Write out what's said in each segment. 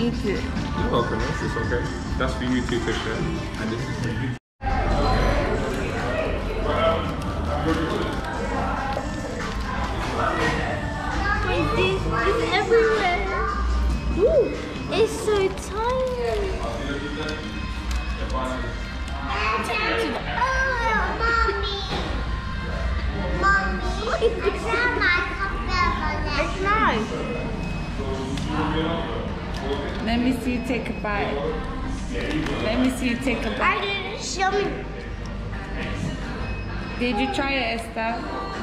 Eat it. You're welcome, it's okay. That's for you too, Fisher. And this is for you. It's everywhere. Ooh, it's so tiny. Mommy. It's nice. Let me see you take a bite. Let me see you take a bite. I didn't show me. Did you try it, Esther?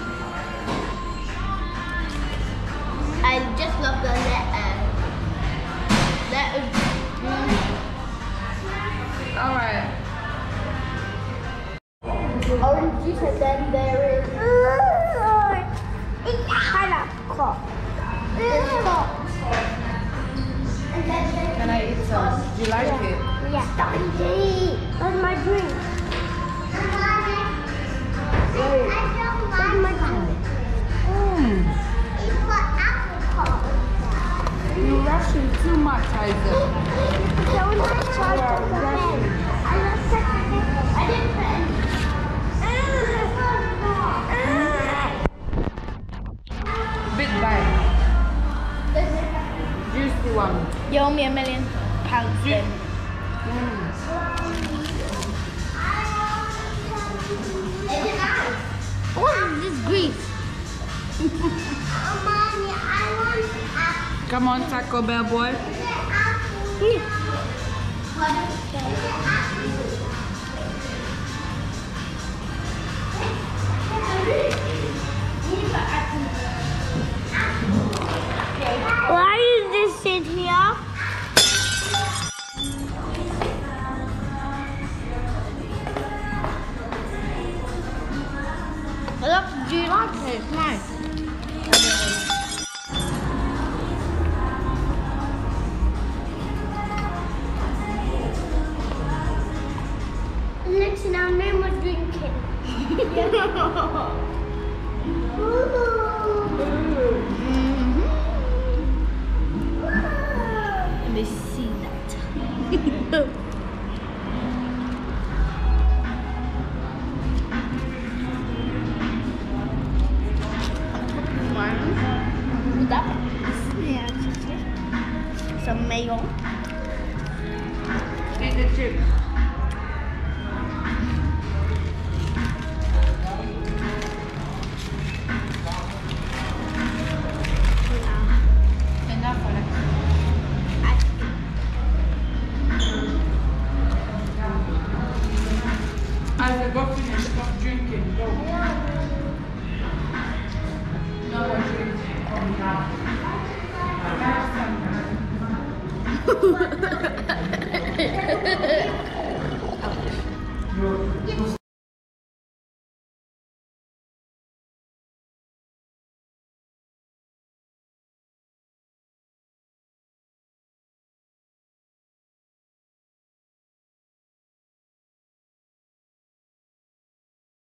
I just love the letter. Alright. Orange juice, and then there is it's pineapple. Can I eat some? Do you like it? Yeah. That's my drink. That's my drink. It's for alcohol. You're rushing too much, Isaac. Don't try to I didn't put any. Big bite. Juicy one. You owe me £1 million then. What is this grease? Mommy, I want apple. Come on, Taco Bell boy. Why is this sit here? Look, do you like it? It's nice. Listen, our name was drinking. Let me see that. Some mayo. Eat the chips. Enough, Alex. Isaac, go finish. Stop drinking. Go. No more drinking.